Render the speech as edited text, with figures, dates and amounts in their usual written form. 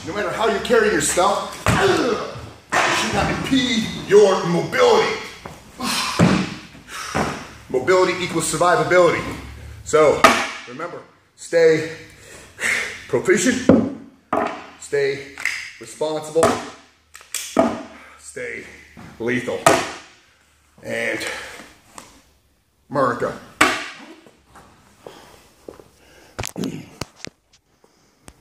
no matter how you carry your stuff, should not impede your mobility. Mobility equals survivability. So remember, stay proficient, stay responsible, stay lethal. And America.